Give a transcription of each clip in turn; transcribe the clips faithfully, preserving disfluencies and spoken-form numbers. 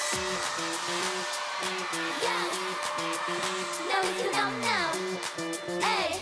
Now listen up now. Hey.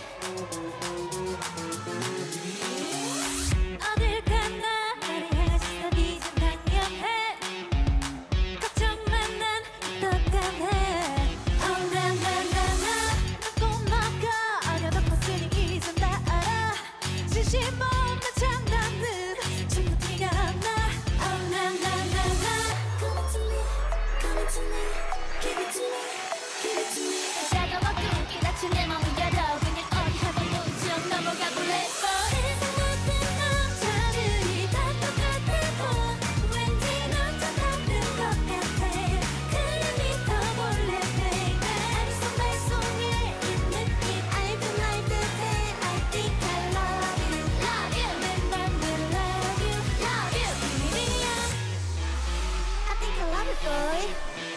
어딜 가나 나를 향해서 네 생각해. 걱정만 난 똑같아. Oh na na na na. 넌 꼬마가 아려다 벗으니 이젠 다 알아. 진심 없는 장난은 전부 티가 안 나. Oh na na na na. Come to me, come to me, give it to me, give it to me. 다가와 끈기 닫힌 내 맘을 열어. 그냥 어디 한번 문좀 넘어가 볼래. 세상 모든 남자들이 다 똑같아. 왠지 넌 좀 다른 것 같아. 그래 믿어볼래 baby. 손발 속에 있는 이 I feel like 듯해. I think I love you, love you. 내 맘대로 love you, love you. 비밀이야. I think I love you boy.